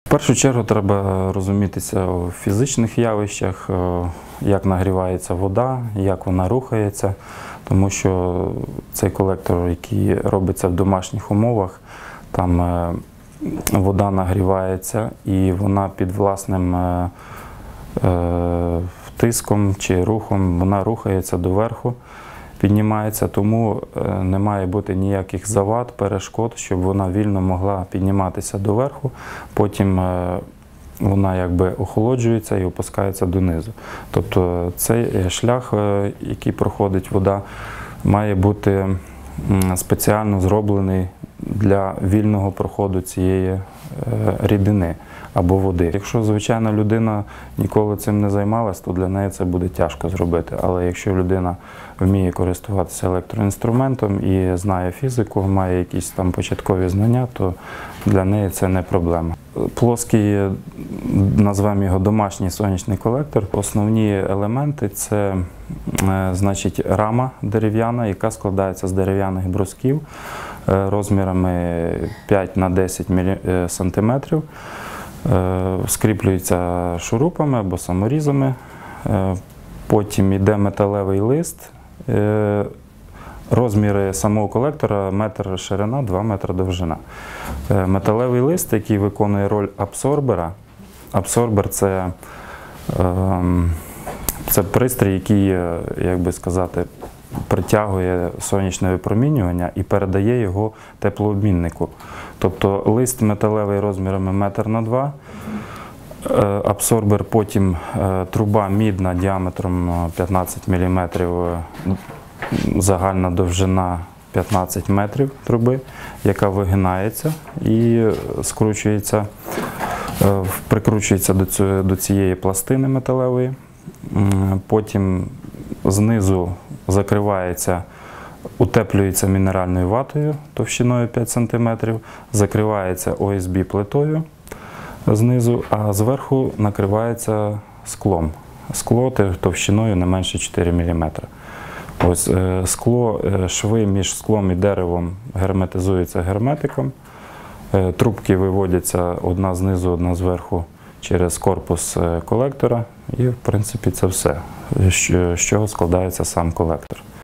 В першу чергу треба розумітися у фізичних явищах, як нагрівається вода, як вона рухається, тому що цей колектор, який робиться в домашніх умовах, там вода нагрівається і вона під власним тиском чи рухом, вона рухається доверху, піднімається, тому не має бути ніяких завад, перешкод, щоб вона вільно могла підніматися доверху, потім вона якби охолоджується і опускається донизу. Тобто цей шлях, який проходить вода, має бути спеціально зроблений для вільного проходу цієї рідини або води. Якщо звичайна людина ніколи цим не займалась, то для неї це буде тяжко зробити. Але якщо людина вміє користуватися електроінструментом і знає фізику, має якісь там початкові знання, то для неї це не проблема. Плоский, назвемо його домашній сонячний колектор. Основні елементи – це значить, рама дерев'яна, яка складається з дерев'яних брусків розмірами 5 на 10 см. Скріплюється шурупами або саморізами. Потім йде металевий лист. Розміри самого колектора – 1 метр ширина, 2 метри довжина. Металевий лист, який виконує роль абсорбера. Абсорбер – це пристрій, який, як би сказати, притягує сонячне випромінювання і передає його теплообміннику. Тобто лист металевий розмірами 1 метр на 2, абсорбер, потім труба мідна діаметром 15 мм, загальна довжина 15 метрів труби, яка вигинається і скручується, прикручується до цієї пластини металевої. Потім знизу закривається, утеплюється мінеральною ватою товщиною 5 см, закривається ОСБ-плитою знизу, а зверху накривається склом. Скло товщиною не менше 4 мм. Ось скло, шви між склом і деревом герметизуються герметиком. Трубки виводяться одна знизу, одна зверху через корпус колектора. І, в принципі, це все, з чого складається сам колектор.